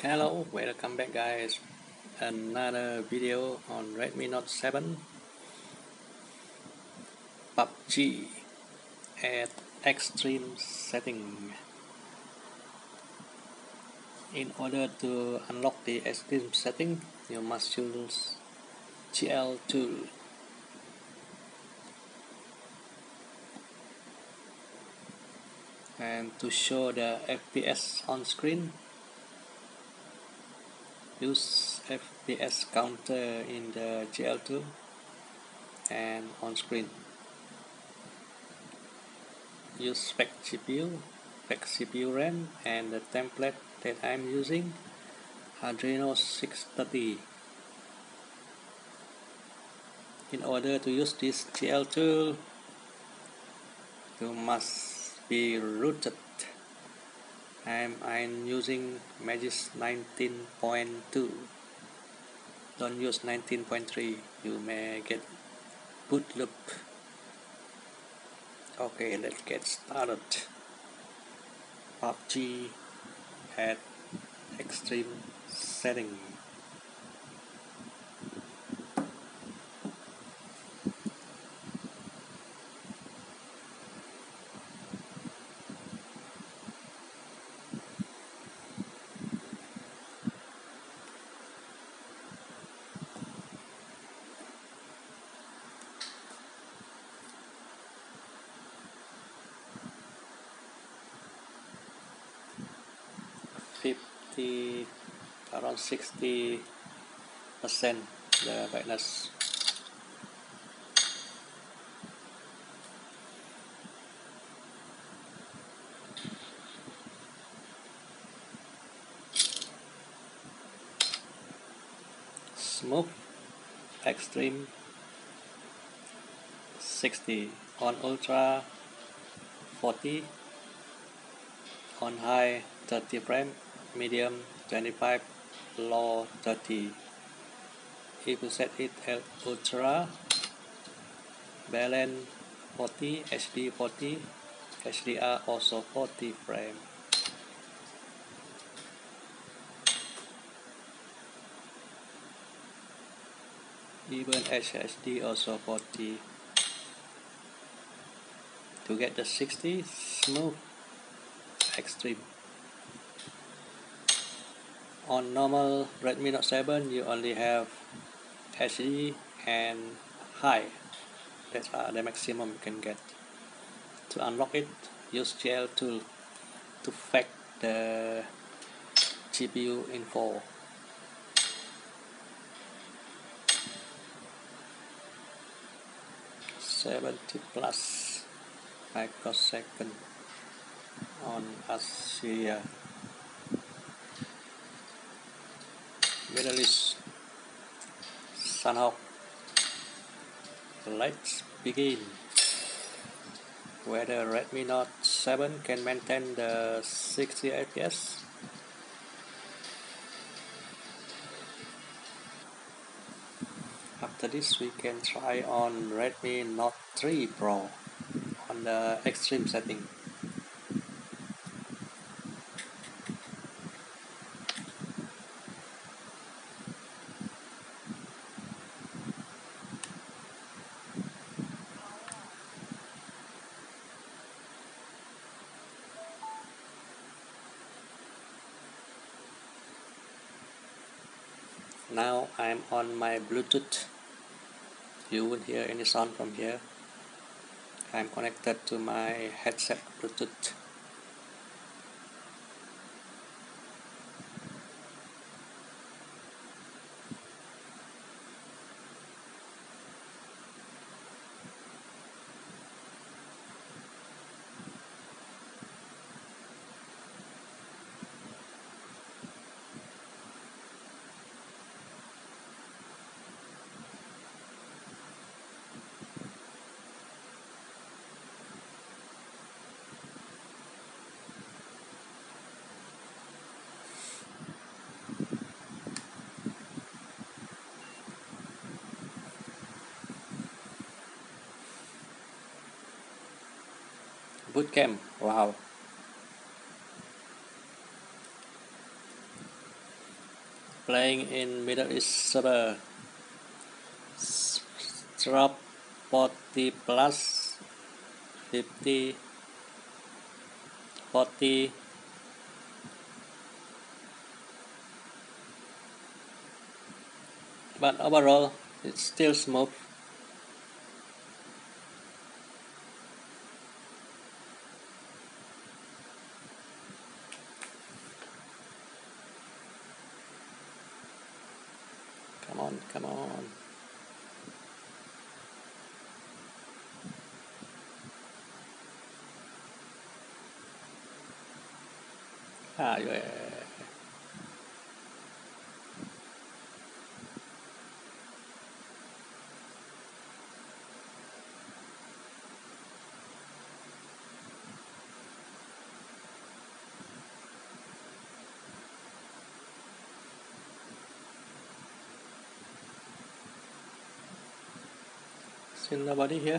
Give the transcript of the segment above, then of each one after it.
Hello, welcome back guys. Another video on Redmi Note 7 PUBG at extreme setting. In order to unlock the extreme setting, you must use GL tool. And to show the FPS on screen, use FPS counter in the GL tool and on screen. Use spec CPU RAM, and the template that I'm using, Adreno 630. In order to use this GL tool, you must be rooted. I'm using Magis 19.2. Don't use 19.3, you may get boot loop. Okay, let's get started. PUBG at extreme setting. Around 60% the brightness. Smooth, extreme 60, on ultra 40, on high 30 frame, medium 25, low 30. If you set it at ultra, balance 40, HD 40, HDR also 40 frame. Even HHD also 40. To get the 60, smooth, extreme. On normal Redmi Note 7, you only have HD and high. That's the maximum you can get. To unlock it, use GL tool to fetch the GPU info. +70 microsecond on Asia. Middle East, Sanhok. Let's begin. Whether Redmi Note 7 can maintain the 60 FPS. After this, we can try on Redmi Note 3 Pro on the extreme setting. Now I'm on my Bluetooth. You won't hear any sound from here. I'm connected to my headset Bluetooth. Bootcamp, wow. playing in Middle East server. Drop 40 plus 50 40. But overall it's still smooth. Come on, come on. Yeah. 'Still nobody here.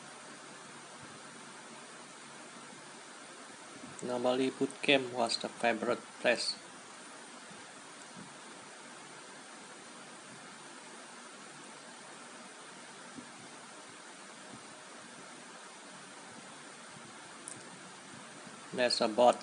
Normally boot camp was the favorite place. There's a bot.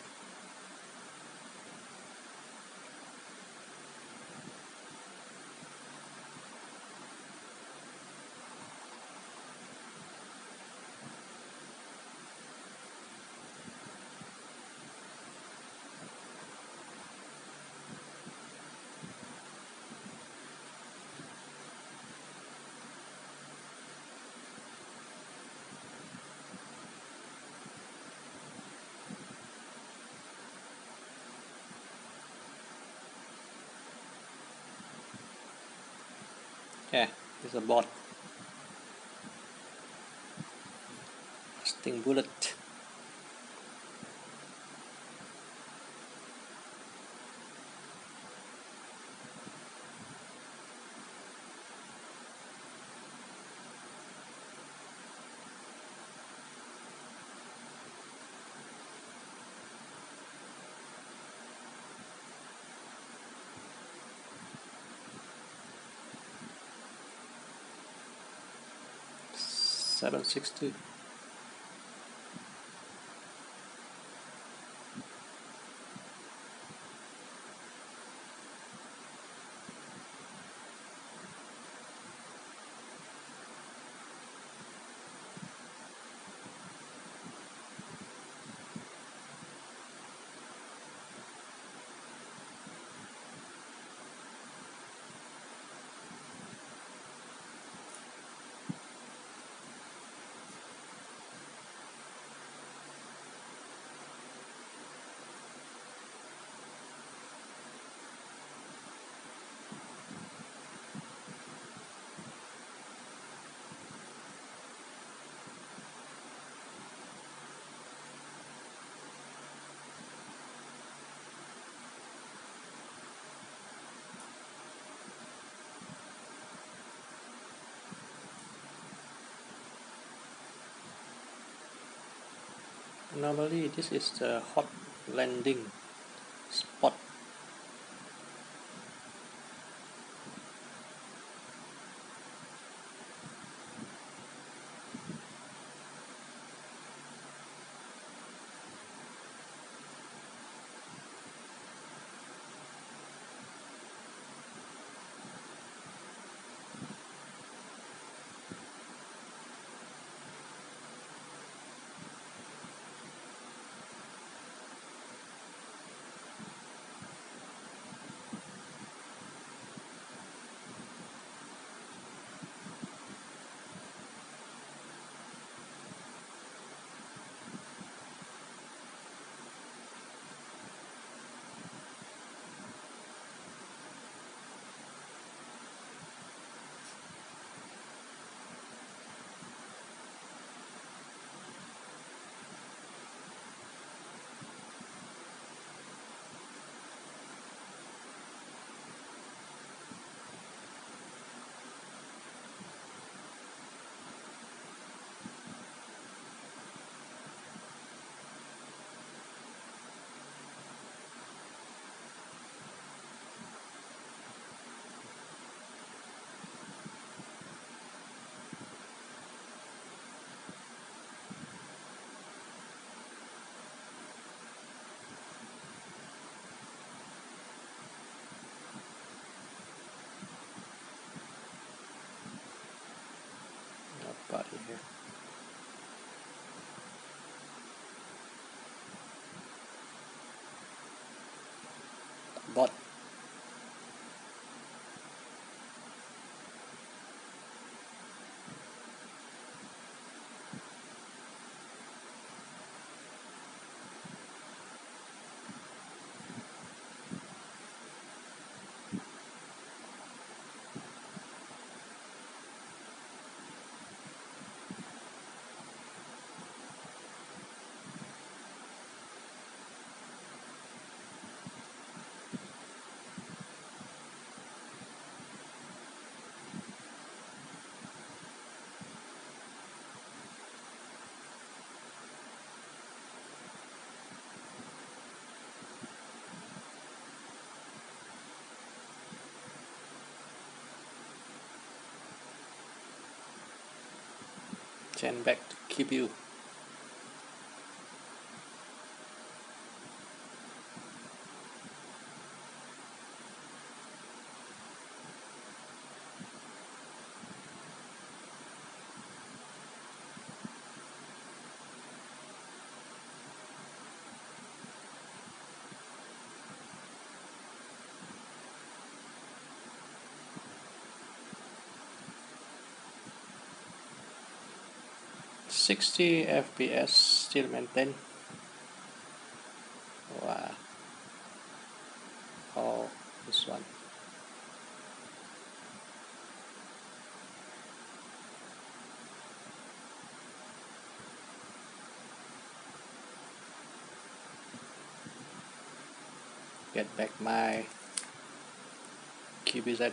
Yeah, it's a bot. Sting bullet. $7.62. Normally this is the hot landing spot. bot. Change back to QBU. $60 FPS still maintained. Wow. Oh, this one. Get back my QBZ.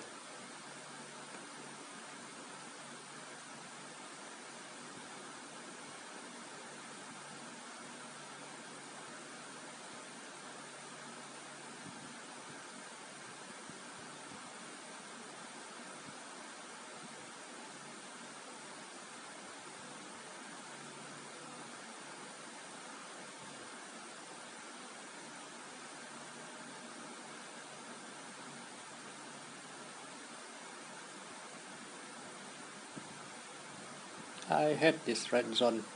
I hate this red zone.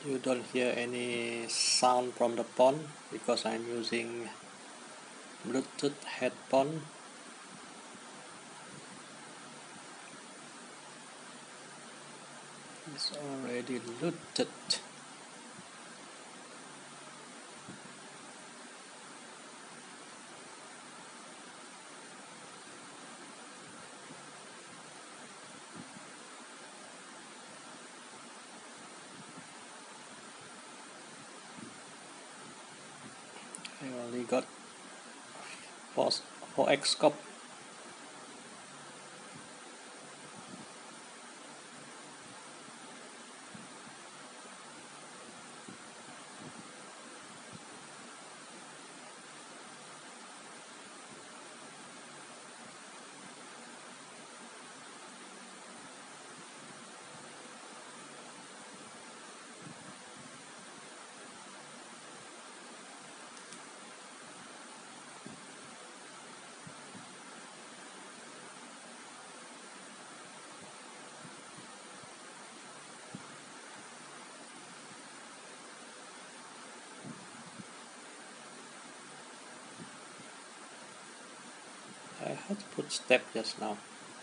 You don't hear any sound from the phone because I'm using Bluetooth headphone. It's already looted. I only got 4x scope. I had to put step just now.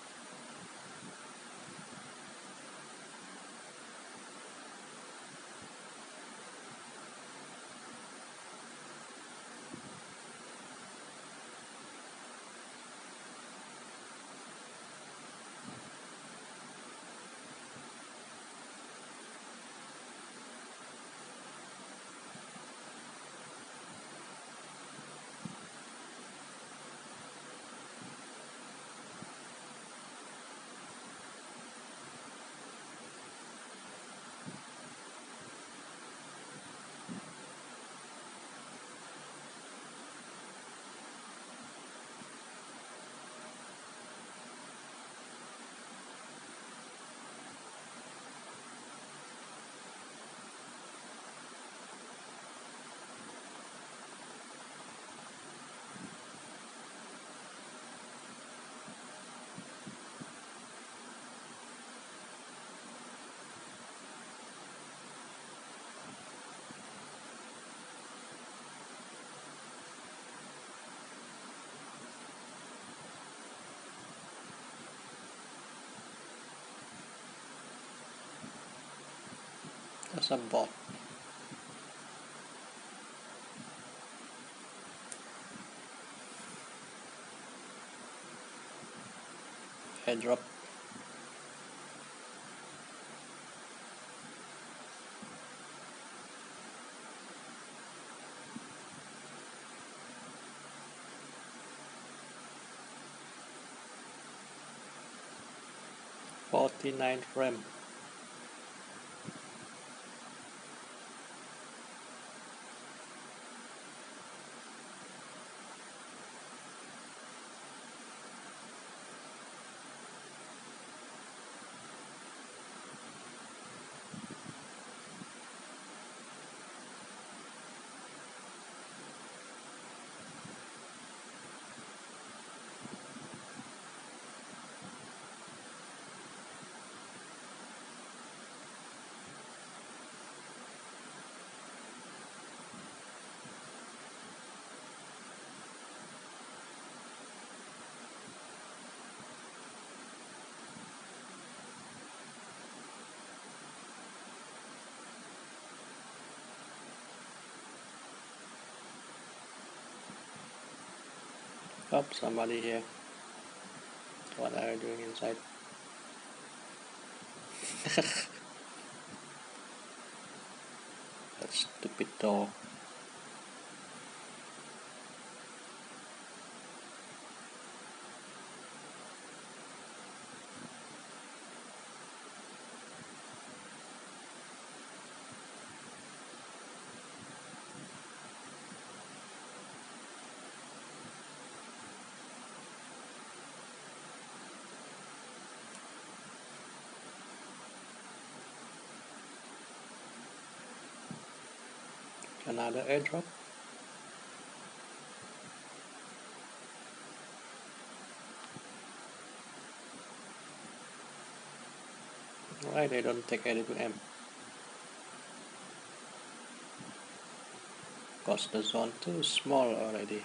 That's a bot. Airdrop. .49 frame. Oh, somebody here. What are you doing inside? That stupid door. Another airdrop. Why they don't take 82M? because the zone too small already.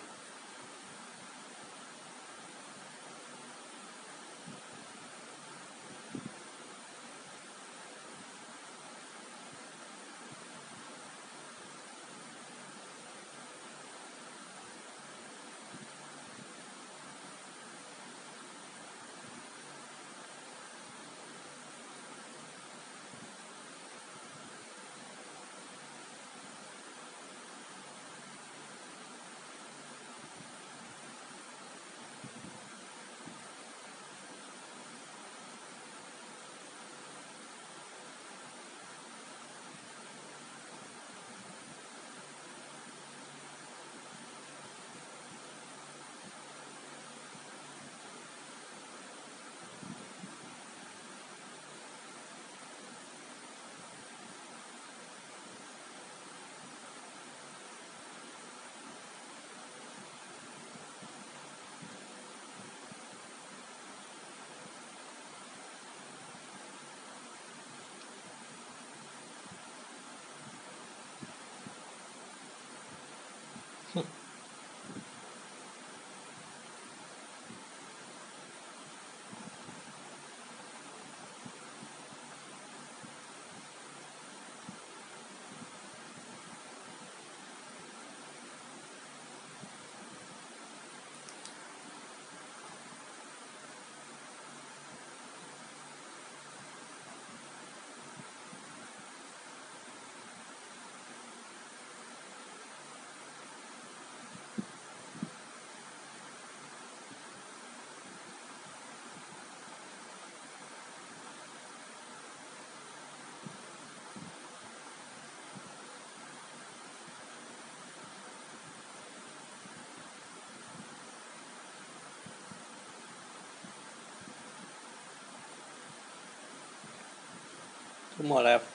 Two more left.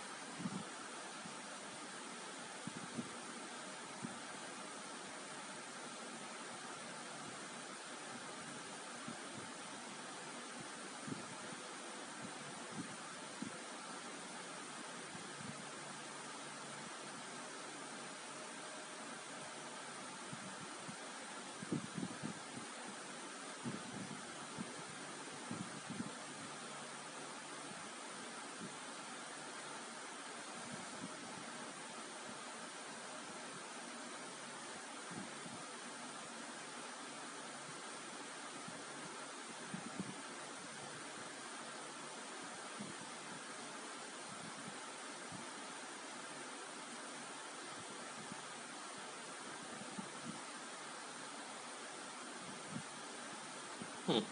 Hmm.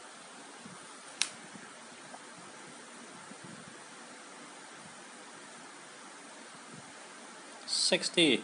60.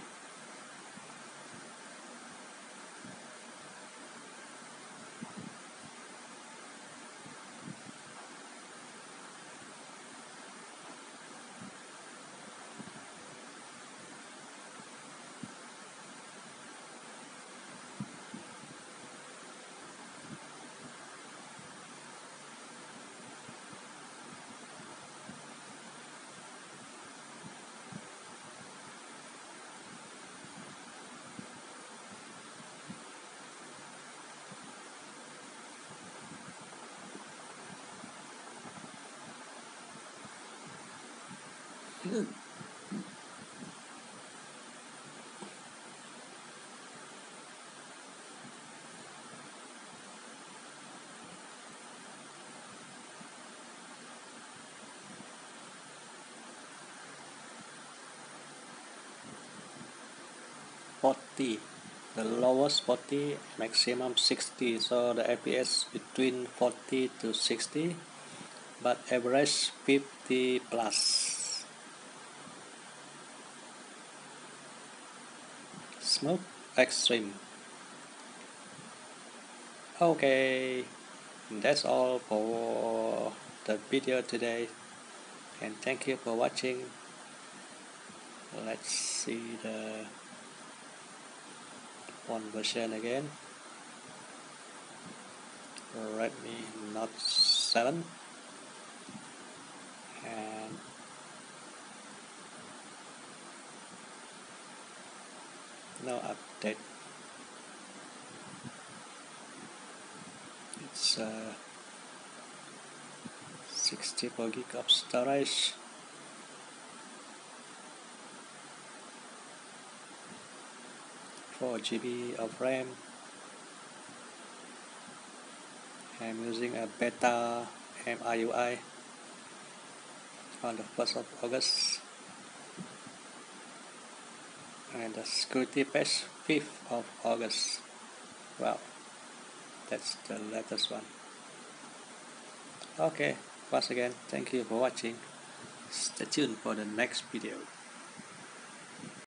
Hmm. 40. The lowest 40, maximum 60. So the FPS between 40 to 60, but average 50 plus. Smooth extreme. Okay, that's all for the video today, and thank you for watching. Let's see the one version again. Redmi Note 7, and no update. It's 64 gig of storage. 4 GB of RAM. I'm using a beta MIUI on the 1st of August, and the security patch 5th of August. Wow, that's the latest one. Okay, once again, thank you for watching. Stay tuned for the next video.